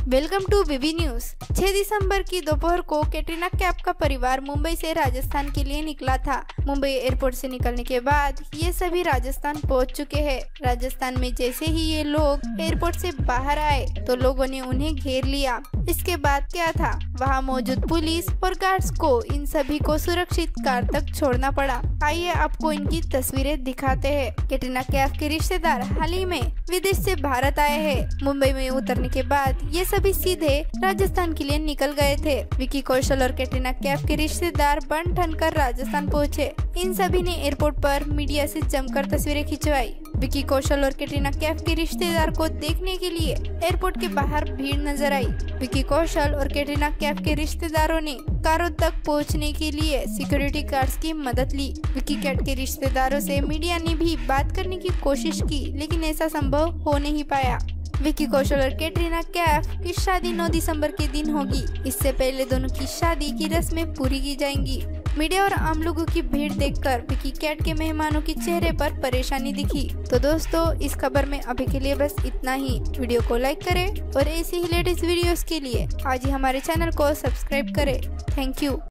Welcome to BB news. 6 दिसंबर की दोपहर को कैटरीना कैफ का परिवार मुंबई से राजस्थान के लिए निकला था। मुंबई एयरपोर्ट से निकलने के बाद ये सभी राजस्थान पहुंच चुके हैं। राजस्थान में जैसे ही ये लोग एयरपोर्ट से बाहर आए तो लोगों ने उन्हें घेर लिया। इसके बाद क्या था, वहां मौजूद पुलिस और गार्ड्स को इन सभी को सुरक्षित कार तक छोड़ना पड़ा। आइए आपको इनकी तस्वीरें दिखाते हैं। कैटरीना कैफ के रिश्तेदार हाल ही में विदेश से भारत आए हैं। मुंबई में उतरने के बाद ये सभी सीधे राजस्थान के लिए निकल गए थे। विकी कौशल और कैटरीना कैफ के रिश्तेदार बन ठन कर राजस्थान पहुंचे। इन सभी ने एयरपोर्ट पर मीडिया से जमकर तस्वीरें खिंचवाई। विकी कौशल और कैटरीना कैफ के रिश्तेदार को देखने के लिए एयरपोर्ट के बाहर भीड़ नजर आई। विकी कौशल और कैटरीना कैफ के रिश्तेदारों ने कारों तक पहुंचने के लिए सिक्योरिटी गार्ड्स की मदद ली। विकी कैट के रिश्तेदारों से मीडिया ने भी बात करने की कोशिश की, लेकिन ऐसा संभव हो नहीं पाया। विकी कौशल और कैटरीना कैफ की शादी 9 दिसंबर के दिन होगी। इससे पहले दोनों की शादी की रस्में पूरी की जाएंगी। मीडिया और आम लोगों की भीड़ देखकर विकी कैट के मेहमानों के चेहरे पर परेशानी दिखी। तो दोस्तों, इस खबर में अभी के लिए बस इतना ही। वीडियो को लाइक करें और ऐसी ही लेटेस्ट वीडियोस के लिए आज ही हमारे चैनल को सब्सक्राइब करें। Thank you.